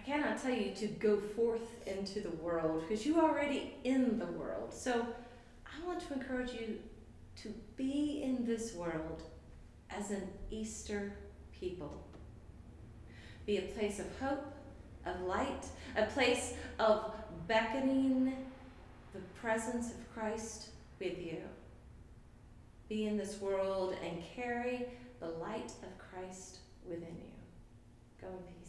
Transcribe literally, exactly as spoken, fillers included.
cannot tell you to go forth into the world because you're already in the world. So I want to encourage you to be in this world as an Easter people. Be a place of hope, of light, a place of beckoning the presence of Christ with you. Be in this world and carry the light of Christ within you. Go in peace.